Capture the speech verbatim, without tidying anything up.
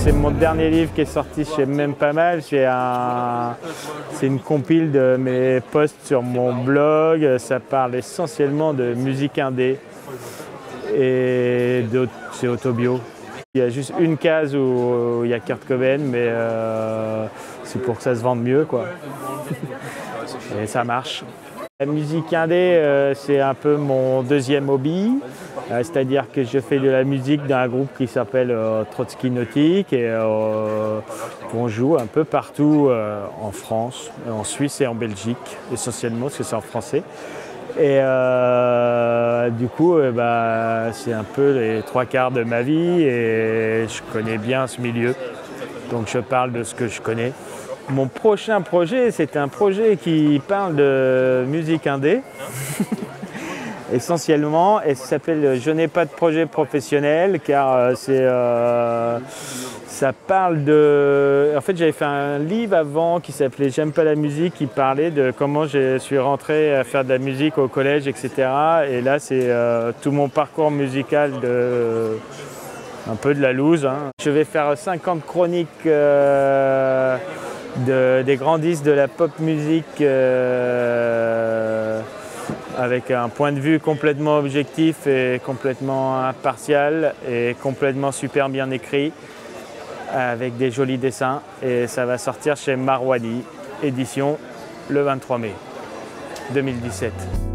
C'est mon dernier livre qui est sorti chez Même Pas Mal. Un... C'est une compile de mes posts sur mon blog. Ça parle essentiellement de musique indé et c'est autobio. Il y a juste une case où il y a Kurt Cobain, mais euh, c'est pour que ça se vende mieux, quoi. Et ça marche. La musique indé, euh, c'est un peu mon deuxième hobby, euh, c'est-à-dire que je fais de la musique dans un groupe qui s'appelle euh, Trotsky Nautique et euh, qu'on joue un peu partout euh, en France, en Suisse et en Belgique, essentiellement parce que c'est en français. Et euh, du coup, euh, bah, c'est un peu les trois quarts de ma vie et je connais bien ce milieu, donc je parle de ce que je connais. Mon prochain projet, c'est un projet qui parle de musique indé, essentiellement, et ça s'appelle « Je n'ai pas de projet professionnel » car euh, c'est, euh, ça parle de... En fait, j'avais fait un livre avant qui s'appelait « J'aime pas la musique » qui parlait de comment je suis rentré à faire de la musique au collège, et cetera. Et là, c'est euh, tout mon parcours musical de... un peu de la loose. Hein. Je vais faire cinquante chroniques euh, de, des grands disques de la pop musique euh, avec un point de vue complètement objectif et complètement impartial et complètement super bien écrit avec des jolis dessins et ça va sortir chez Marwadi, édition le vingt-trois mai deux mille dix-sept.